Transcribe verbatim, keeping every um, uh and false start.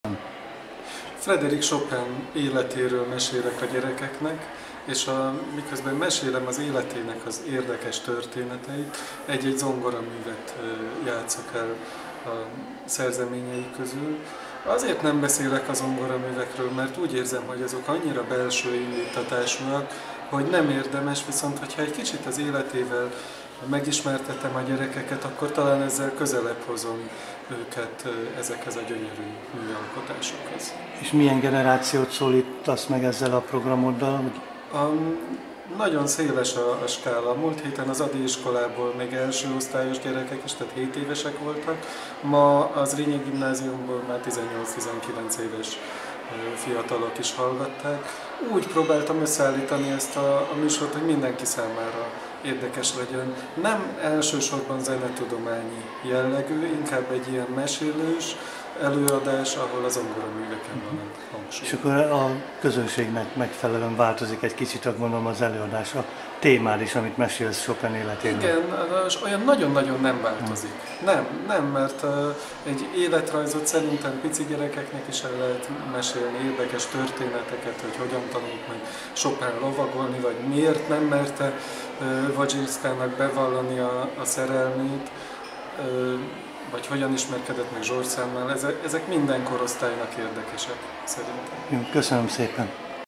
Frédéric Chopin életéről mesélek a gyerekeknek, és a, miközben mesélem az életének az érdekes történeteit, egy-egy zongoraművet játszok el a szerzeményei közül. Azért nem beszélek a zongoraművekről, mert úgy érzem, hogy azok annyira belső indítatásúak, hogy nem érdemes, viszont hogyha egy kicsit az életével megismertetem a gyerekeket, akkor talán ezzel közelebb hozom őket ezekhez a gyönyörű műalkotásokhoz. És milyen generációt szólítasz meg ezzel a programoddal? A, nagyon széles a, a skála. Múlt héten az Adi iskolából még első osztályos gyerekek is, tehát hét évesek voltak. Ma az Rényi gimnáziumból már tizennyolc-tizenkilenc éves fiatalok is hallgatták. Úgy próbáltam összeállítani ezt a, a műsort, hogy mindenki számára érdekes legyen. Nem elsősorban zenetudományi jellegű, inkább egy ilyen mesélős előadás, ahol az zongoraműveken van a hangsúly. És akkor a közönségnek megfelelően változik egy kicsit, gondolom, az előadás, a témád is, amit mesélsz Chopin életéről. Igen, olyan nagyon-nagyon nem változik. Nem, nem, mert egy életrajzot szerintem pici gyerekeknek is el lehet mesélni, érdekes történeteket, hogy hogyan tanult meg Chopin lovagolni, vagy miért nem merte Wojcickának bevallani a, a szerelmét, vagy hogyan ismerkedett meg Zsorszánnal. Ezek, ezek minden korosztálynak érdekesek, szerintem. Jó, köszönöm szépen!